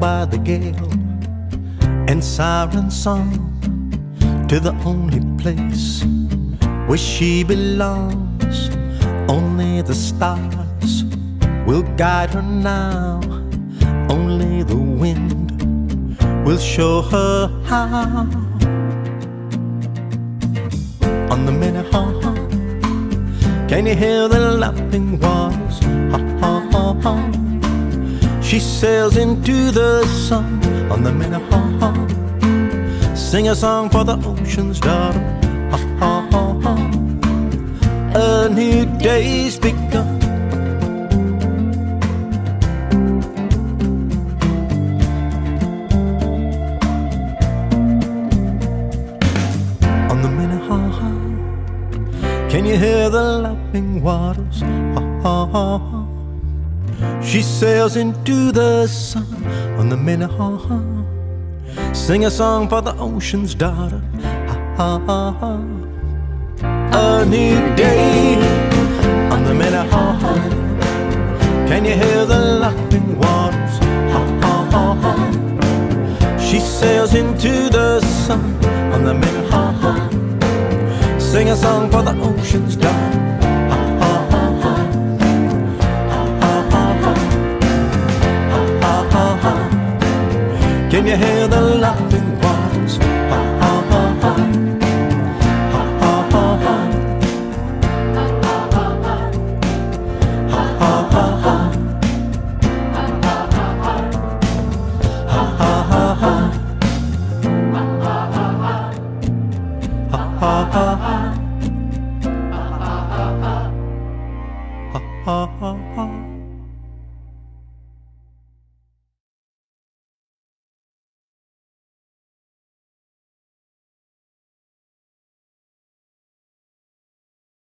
by the gale and siren song to the only place where she belongs. Only the stars will guide her now. Only the wind will show her how. On the Minnehaha, can you hear the lapping waters? Ha ha ha ha. She sails into the sun on the Minnehaha. Sing a song for the ocean's daughter. Ha ha ha ha. A new day's begun. On the Minnehaha, can you hear the lapping waters? Ha ha ha ha. She sails into the sun on the Minnehaha. Sing a song for the ocean's daughter. Ha ha ha ha. A new day on the Minnehaha. Can you hear the lapping waters? Ha ha ha ha. She sails into the sun on the Minnehaha. Sing a song for the ocean's daughter. Ha ha ha ha. Ha ha ha ha. Ha ha ha ha. Can you hear the lapping waters? Ha ha ha ha. Ha ha ha ha. Ha ha ha ha. Ha ha ha ha. Ha ha ha ha. Ha ha ha ha. Ha ha ha ha.